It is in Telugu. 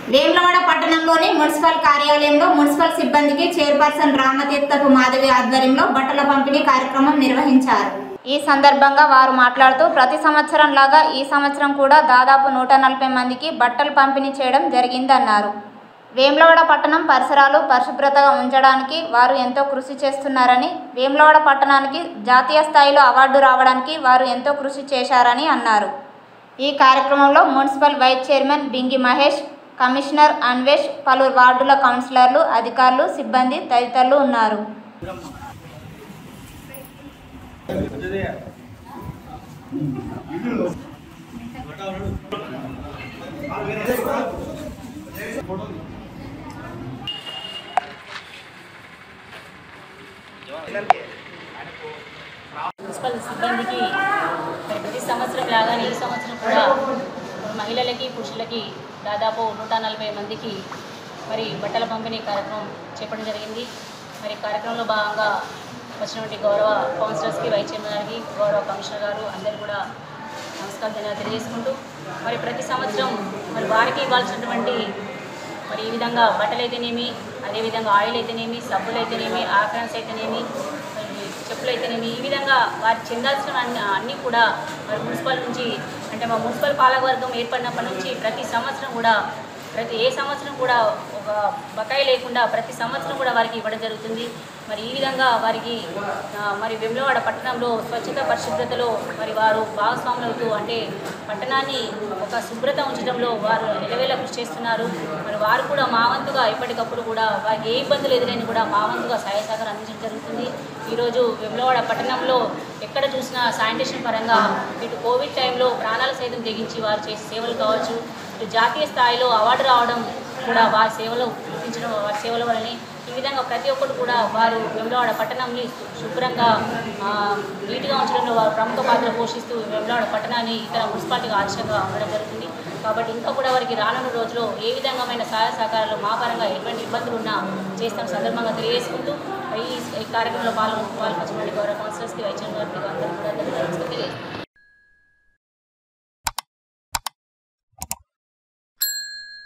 వేములవాడ పట్టణంలోని మున్సిపల్ కార్యాలయంలో మున్సిపల్ సిబ్బందికి చైర్పర్సన్ రామతీర్థపు మాధవి ఆధ్వర్యంలో బట్టల పంపిణీ కార్యక్రమం నిర్వహించారు. ఈ సందర్భంగా వారు మాట్లాడుతూ ప్రతి సంవత్సరం లాగా ఈ సంవత్సరం కూడా దాదాపు 140 మందికి బట్టలు పంపిణీ చేయడం జరిగిందన్నారు. వేములవాడ పట్టణం పరిసరాలు పరిశుభ్రతగా ఉంచడానికి వారు ఎంతో కృషి చేస్తున్నారని, వేములవాడ పట్టణానికి జాతీయ స్థాయిలో అవార్డు రావడానికి వారు ఎంతో కృషి చేశారని అన్నారు. ఈ కార్యక్రమంలో municipal vice chairman Bingi Mahesh, commissioner Anvesh, పలువురు వార్డుల కౌన్సిలర్లు, అధికారులు, సిబ్బంది తదితరులు ఉన్నారు. మున్సిపల్ సిబ్బందికి ప్రతి సంవత్సరం లాగానే ఈ సంవత్సరం కూడా మహిళలకి పురుషులకి దాదాపు 140 మందికి మరి బట్టల పంపిణీ కార్యక్రమం చేపట్టడం జరిగింది. మరి కార్యక్రమంలో భాగంగా వచ్చినటువంటి గౌరవ కౌన్సిలర్స్కి, వైస్ చైర్మన్ గారికి, గౌరవ కమిషనర్ గారు అందరూ కూడా నమస్కారం తెలియజేసుకుంటూ మరి ప్రతి సంవత్సరం మరి వారికి ఇవ్వాల్సినటువంటి మరి ఈ విధంగా బట్టలు అయితేనేమి, అదేవిధంగా ఆయిల్ అయితేనేమి, సబ్బులు అయితేనేమి, ఆక్రాన్స్ అయితేనేమి, చెప్పులు అయితేనేమి, ఈ విధంగా వారికి చెందాల్సిన అన్నీ కూడా మరి మున్సిపల్ నుంచి అంటే మా మున్సిపల్ పాలకవర్గం ఏర్పడినప్పటి నుంచి ప్రతి సంవత్సరం కూడా ఏ సంవత్సరం కూడా ఒక బకాయి లేకుండా ప్రతి సంవత్సరం కూడా వారికి ఇవ్వడం జరుగుతుంది. మరి ఈ విధంగా వారికి మరి వేములవాడ పట్టణంలో స్వచ్ఛత పరిశుభ్రతలో మరి వారు భాగస్వాములు అవుతూ అంటే పట్టణాన్ని ఒక శుభ్రత ఉంచడంలో వారు ఎలవేళ కృషి చేస్తున్నారు. మరి వారు కూడా మా వంతుగా ఎప్పటికప్పుడు కూడా వారికి ఏ ఇబ్బందులు ఎదురైనా కూడా మా వంతుగా సహాయ సహకారం అందించడం జరుగుతుంది. ఈరోజు వేములవాడ పట్టణంలో ఎక్కడ చూసినా శానిటేషన్ పరంగా ఇటు కోవిడ్ టైంలో ప్రాణాలు సైతం తెగించి వారు చేసే సేవలు కావచ్చు, ఇటు జాతీయ స్థాయిలో అవార్డు రావడం కూడా వారి సేవలు గుర్తించడం వారి సేవల వల్లనే ఈ విధంగా ప్రతి ఒక్కరు కూడా వారు వేములవాడ పట్టణాన్ని శుభ్రంగా నీట్గా ఉంచడంలో వారు ప్రముఖ పాత్ర పోషిస్తూ వేములవాడ పట్టణాన్ని ఇతర మున్సిపాలిటీగా ఆదర్శంగా ఉండడం జరుగుతుంది. కాబట్టి ఇంకా కూడా వారికి రానున్న రోజుల్లో ఏ విధంగా సహాయ సహకారాలు మా పరంగా ఎటువంటి ఇబ్బందులు ఉన్నా చేస్తాం సందర్భంగా తెలియజేసుకుంటూ ఈ కార్యక్రమంలో పాల్గొచ్చినటువంటి గౌరవ కౌన్సిలర్స్కి, వైస్ చైర్మన్ గారికి అందరూ కూడా ధన్యవాదాలు తెలియజేస్తాం.